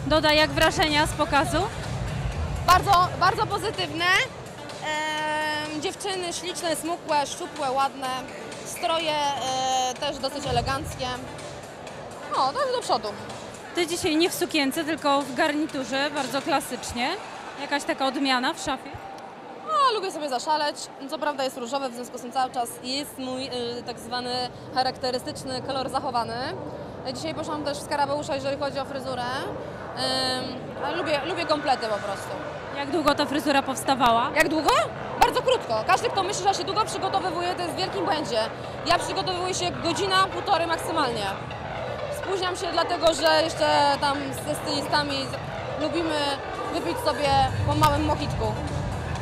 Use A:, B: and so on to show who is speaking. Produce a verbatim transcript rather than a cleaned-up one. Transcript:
A: Doda, jak wrażenia z pokazu?
B: Bardzo, bardzo pozytywne. Eee, dziewczyny śliczne, smukłe, szczupłe, ładne. Stroje e, też dosyć eleganckie. No, tak do przodu.
A: Ty dzisiaj nie w sukience, tylko w garniturze, bardzo klasycznie. Jakaś taka odmiana w szafie?
B: No, lubię sobie zaszaleć. Co prawda jest różowy, w związku z tym cały czas jest mój y, tak zwany charakterystyczny kolor zachowany. Dzisiaj poszłam też w skarabeusza, jeżeli chodzi o fryzurę. Ym, ale lubię, lubię komplety po prostu.
A: Jak długo ta fryzura powstawała?
B: Jak długo? Bardzo krótko. Każdy, kto myśli, że się długo przygotowywuje, to jest w wielkim błędzie. Ja przygotowuję się godzina, półtorej maksymalnie. Spóźniam się dlatego, że jeszcze tam ze stylistami lubimy wypić sobie po małym mokitku.